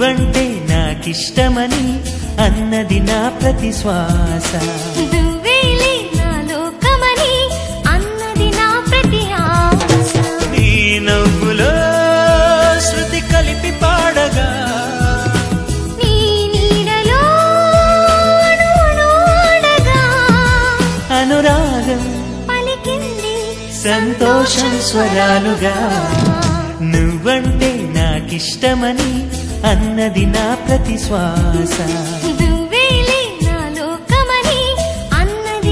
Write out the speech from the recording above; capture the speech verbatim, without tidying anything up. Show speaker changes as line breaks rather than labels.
నువ్వంటే నాకిష్టమని అన్నది నా ప్రతి శ్వాస
నువ్వేలే నా లోకమని అన్నది నా ప్రతి ఆశ
నీ నవ్వులో శృతి కలిపి పాడగా
నీ నీడలో అణువణువడగా
అనురాగం
పలికింది
సంతోషం స్వరాలుగా నువ్వంటే నాకిష్టమని అన్నది నా ప్రతి శ్వాస